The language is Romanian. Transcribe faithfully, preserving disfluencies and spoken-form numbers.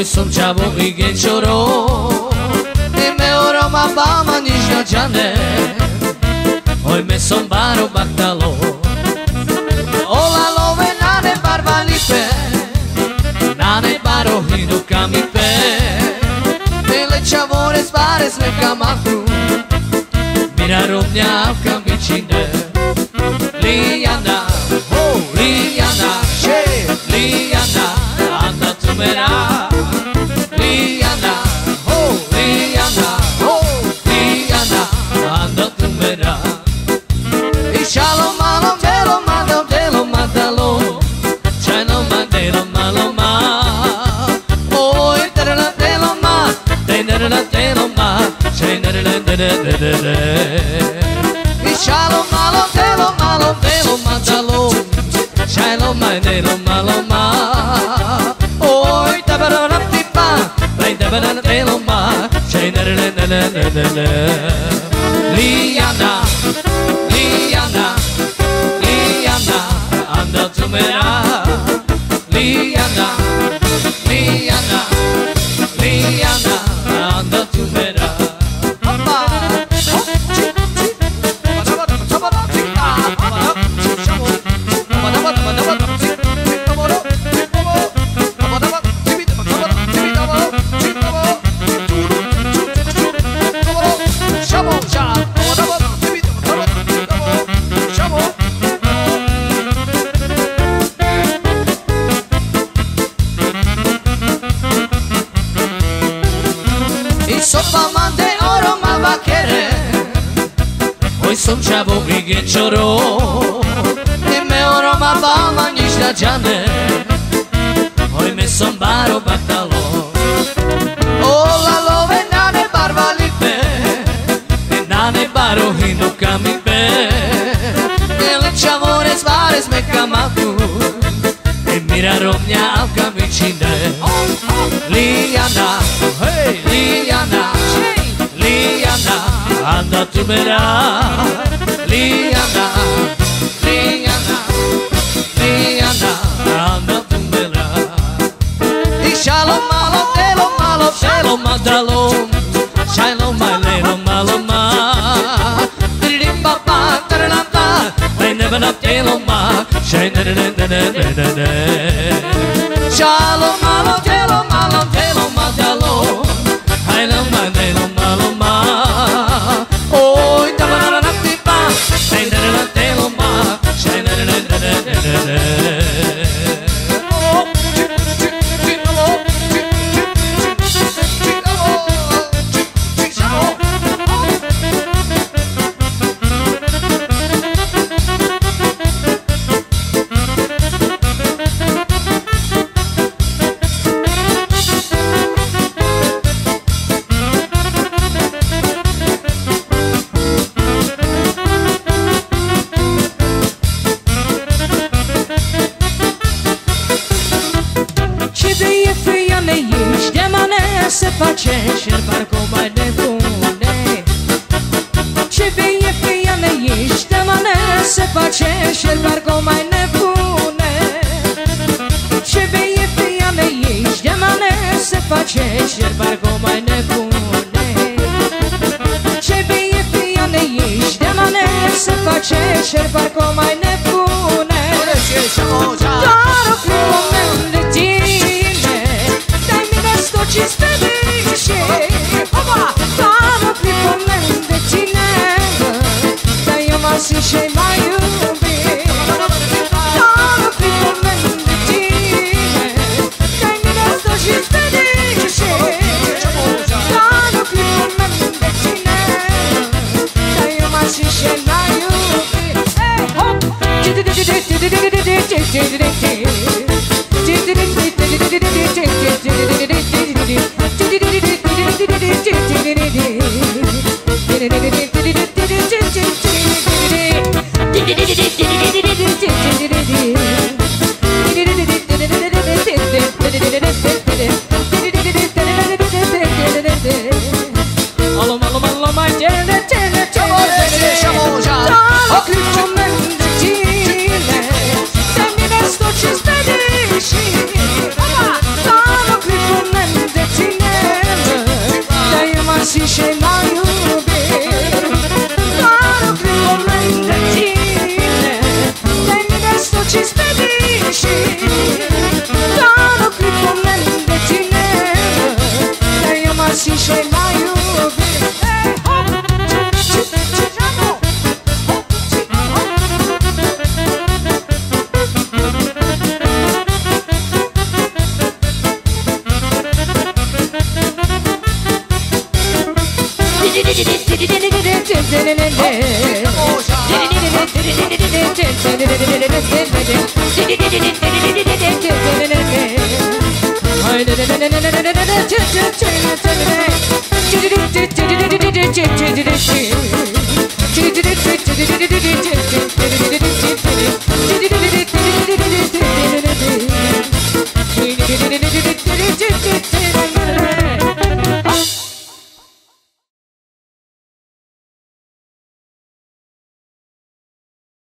Oj som čavo i genčoro I me oroma bama nižna džane Oj me som baro baktalo Ola love nane barba lipe Nane baro hinu kamipe Tele čavore spare sme kamaku Mira romnja kamičine Lijana, oh Lijana, še Lijana, anda tu mera Lijana, oh Lijana, oh Lijana, anda tu mera I šalo malo delo, malo delo, matalo Čajno ma delo, malo ma Oj, terana delo ma, terana delo ma Čajno delo I šalo malo delo, malo delo, matalo Čajno ma delo, malo ma Oj, tabarana pipa, tabarana delo ma Čajno delo Lijana, Lijana, Lijana, anda tu mera Lijana, Lijana, Lijana, anda tu mera Oj som čavo i genčoro I me oroma bama nižna džane Oj me som baro baktalo Ola love nane barba lipe Nane baro hinu kamipe Ele čavore spare sme kamaku E mira romnja al kamičine Lijana, hej Lijana Lijana, anda tu mera Lijana, Lijana, Lijana, anda tu mera I šalo malo delo, malo delo, matalo Šajlo ma lelo, malo ma Tridim pa pa, taranam pa Lej neba na telo ma Šajne ne ne ne ne ne ne Šalo malo delo, malo delo, matalo Šajlo ma lelo, malo ma Oj, tabarana pipa Tabarana telo ma Šajne ne ne ne ne ne face și-l parcă mai nebune Ce vie fia ne ești de mane Se face și-l parcă mai nebune Ce vie fia ne ești de mane Se face și-l parcă mai nebune Ce vie fia ne ești de mane Se face și-l parcă mai nebune Doar o moment de tine Dai mine sto ci spede Doar o moment de tine Dar eu m-am zis și mai iubit Doar o moment de tine Dai mine sto și felice Doar o moment de tine Dar eu m-am zis și mai iubit Hey, hop! Haydi